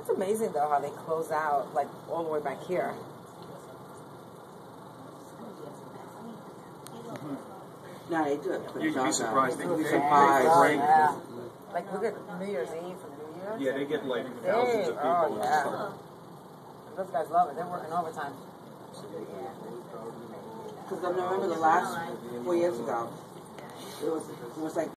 amazing though how they close out like all the way back here. No, they do it. You'd be surprised. They You'd be break. surprised. Yeah. Like look at New Year's Eve from New Year's. Yeah, they get like thousands of people. Oh yeah. Those guys love it. They're working overtime. Because I remember the last 4 years ago, it was like